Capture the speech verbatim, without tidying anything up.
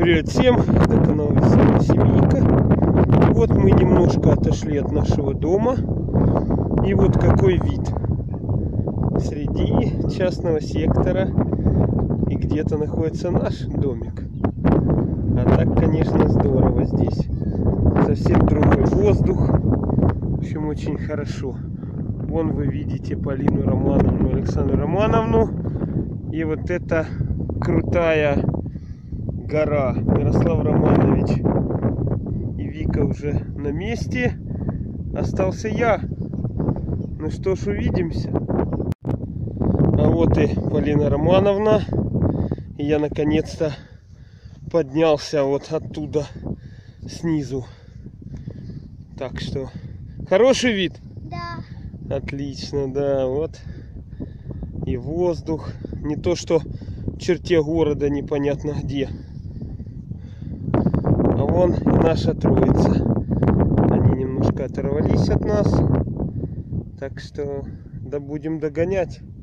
Привет всем, это канал Веселая Семейка. Вот мы немножко отошли от нашего дома. И вот какой вид. Среди частного сектора. И где-то находится наш домик. А так, конечно, здорово здесь. Совсем другой воздух. В общем, очень хорошо. Вон вы видите Полину Романовну, Александру Романовну. И вот эта крутая гора. Мирослав Романович и Вика уже на месте. Остался я. Ну что ж, увидимся. А вот и Полина Романовна. И я наконец-то поднялся вот оттуда снизу. Так что хороший вид? Да. Отлично, да. Вот и воздух. Не то что в черте города непонятно где. А вон и наша троица. Они немножко оторвались от нас. Так что да будем догонять.